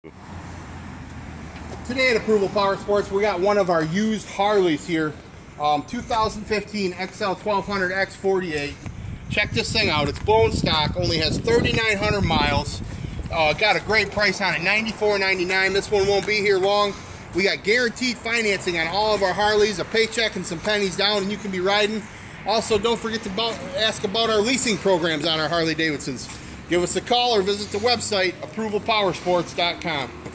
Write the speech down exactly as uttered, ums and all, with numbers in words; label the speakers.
Speaker 1: Today at Approval Power Sports, we got one of our used Harleys here. Um, two thousand fifteen X L twelve hundred X forty-eight. Check this thing out. It's bone stock, only has thirty-nine hundred miles. Uh, got a great price on it, ninety-four ninety-nine. This one won't be here long. We got guaranteed financing on all of our Harleys, a paycheck and some pennies down, and you can be riding. Also, don't forget to about, ask about our leasing programs on our Harley Davidsons. Give us a call or visit the website, approval power sports dot com.